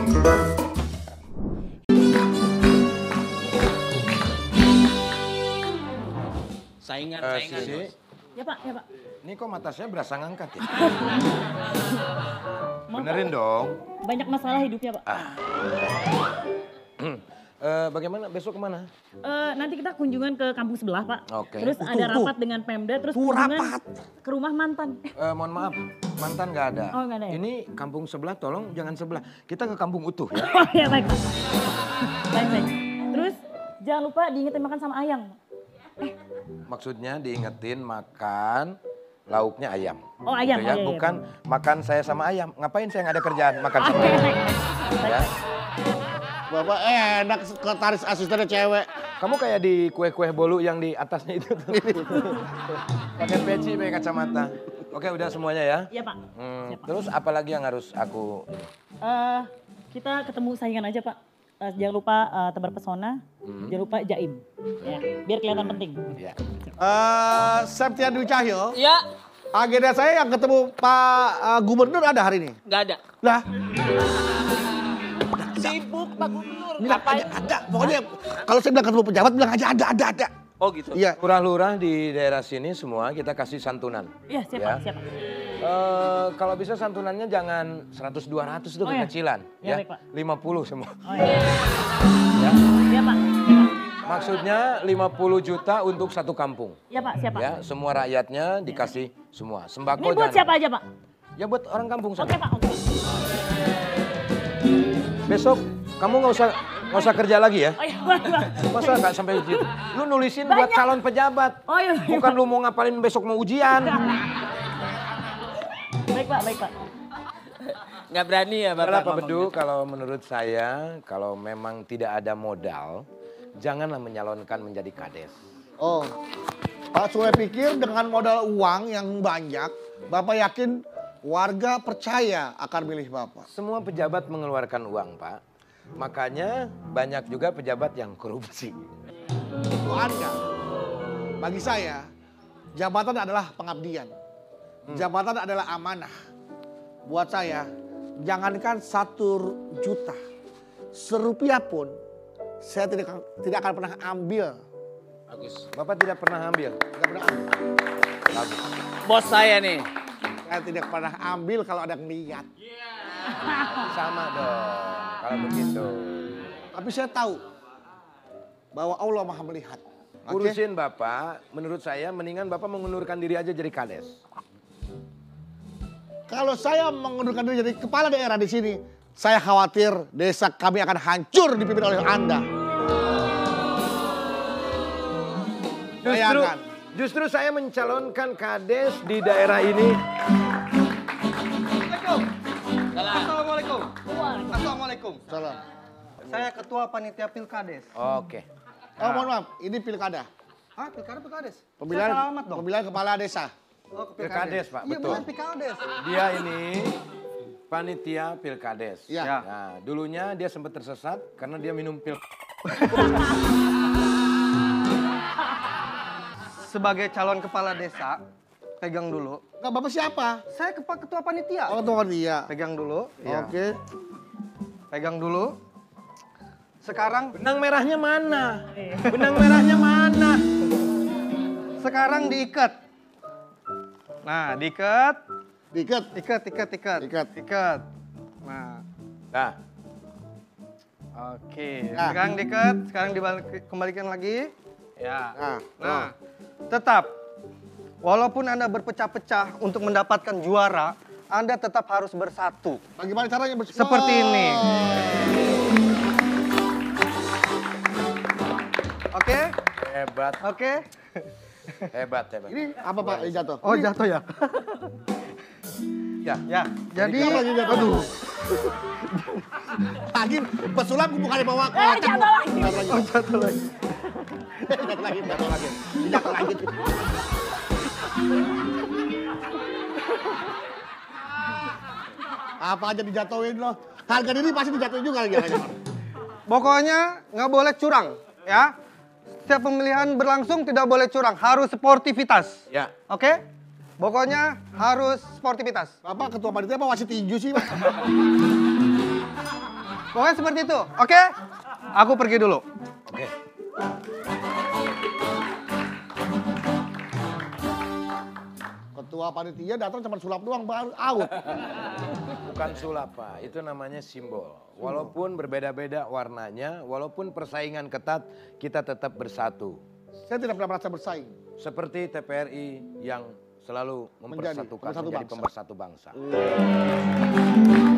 Saingan. Sisi. Ya Pak, ya Pak. Ini kok mata saya berasa ngangkat ya? Benerin dong. Banyak masalah hidupnya Pak. Bagaimana besok kemana? Nanti kita kunjungan ke kampung sebelah Pak. Oke. Terus ada rapat dengan Pemda, terus kunjungan ke rumah mantan. Mohon maaf, mantan nggak ada. Oh, nggak ada ya? Ini kampung sebelah, tolong jangan sebelah. Kita ke kampung utuh ya. Oh ya baik Pak. Baik, baik. Terus jangan lupa diingetin makan sama ayam. Maksudnya diingetin makan lauknya ayam. Oh ayam, Gitu ya. oh, iya, Bukan makan saya sama ayam. Ngapain saya nggak ada kerjaan makan sama ayam. Ya. Bapak enak sekretaris asistennya cewek. Kamu kayak di kue-kue bolu yang di atasnya itu tuh. Pakai peci, pakai kacamata. Oke, udah semuanya ya? Iya Pak. Siap, Pak. Terus apa lagi yang harus aku... Kita ketemu saingan aja Pak. Jangan lupa tebar pesona, jangan lupa jaim. Ya, biar kelihatan penting. Ya. Septian Dwi Cahyo. Ya, Agenda saya yang ketemu Pak Gubernur ada hari ini. nggak ada. Lah, Sibuk Pak Gubernur. bilang Ngapain? ada. Pokoknya kalau saya bilang ketemu pejabat bilang aja ada. Oh gitu. Iya. Lurah-lurah di daerah sini semua kita kasih santunan. Iya, siap Ya. Pak, siap Pak. Kalau bisa santunannya jangan 100-200 itu Oh, iya. kekecilan. Ya, baik, Pak. 50 semua. Oh iya. Ya. Siap Pak. Maksudnya 50 juta untuk satu kampung. Iya Pak, siap Pak. Ya, semua rakyatnya dikasih semua. Sembako Ini buat jangan- siapa aja Pak? Ya buat orang kampung Oke sana. Pak, oke. Besok kamu nggak usah kerja lagi ya. Oh iya, Pak. Masa nggak sampai gitu? Lu nulisin buat Banyak. calon pejabat. Oh iya. Bukan lu mau ngapalin besok mau ujian. Baik Pak, baik Pak. Nggak berani ya Bapak. Kenapa ngomong Bedu? gitu. Kalau menurut saya, kalau memang tidak ada modal, janganlah menyalonkan menjadi kades. Oh, Pak Sule pikir dengan modal uang yang banyak, Bapak yakin warga percaya akan milih Bapak? Semua pejabat mengeluarkan uang, Pak. Makanya banyak juga pejabat yang korupsi. Itu Anda. Bagi saya, jabatan adalah pengabdian. Jabatan adalah amanah. Buat saya, jangankan 1 juta, serupiah pun saya tidak akan pernah ambil. Bagus. Bapak tidak pernah ambil. Tidak pernah ambil. Bagus. Bos saya nih. Saya tidak pernah ambil kalau ada niat. Sama dong kalau begitu. Tapi saya tahu bahwa Allah Maha melihat. Oke? Urusin Bapak, menurut saya mendingan Bapak mengundurkan diri aja jadi kades. Kalau saya mengundurkan diri jadi kepala daerah di sini, saya khawatir desa kami akan hancur dipimpin oleh Anda. Bayangkan. Justru saya mencalonkan kades di daerah ini. Assalamualaikum. Assalamualaikum. Salam. Saya ketua panitia Pilkades. Oke. Oh mohon maaf, ini pilkada. Hah, Pilkades? Pemilihan, Saya salah alamat dong. pemilihan kepala desa. Oh, ke Pilkades, Pak, Iya, betul. bukan Pilkades. Dia ini panitia pilkades. Iya. Nah, dulunya dia sempat tersesat karena dia minum pil. Sebagai calon kepala desa, pegang dulu. Enggak, Bapak siapa? Saya ketua panitia. Oh, tuh dia. Pegang dulu. Iya. Oke. Pegang dulu. Sekarang Benang merahnya mana? Benang merahnya mana? sekarang diikat. Nah, diikat. Diikat. Ikat. Nah, Nah, oke. Nah. Sekarang diikat, sekarang kembalikan lagi. Ya. Nah, Nah, tetap walaupun Anda berpecah-pecah untuk mendapatkan juara, Anda tetap harus bersatu. bagaimana caranya bersama? Seperti ini. Oke? hebat, Oke? hebat. Ini apa Pak? Ini jatuh. Oh, jatuh ya? Ya, Ya, jadi Apa lagi jatuh? Aduh. Lagi pesulap bukan di bawah. Jatuh lagi. oh, jatuh lagi. Jatuh lagi. Jatuh lagi. Jatuh lagi. Apa aja dijatuhin loh. Harga diri pasti dijatuhin juga lagi. Pokoknya nggak boleh curang, ya. Setiap pemilihan berlangsung tidak boleh curang, harus sportivitas. ya. Oke? Pokoknya harus sportivitas. Bapak ketua panitia apa wasit tinju sih Pak? Pokoknya seperti itu, oke? Aku pergi dulu. Oke. Ketua panitia datang cuma sulap doang, baru out. Bukan sulap, Pak. Itu namanya simbol. Walaupun berbeda-beda warnanya, walaupun persaingan ketat, kita tetap bersatu. Saya tidak pernah merasa bersaing. Seperti TPRI yang selalu mempersatukan pemersatu menjadi bangsa. pemersatu bangsa.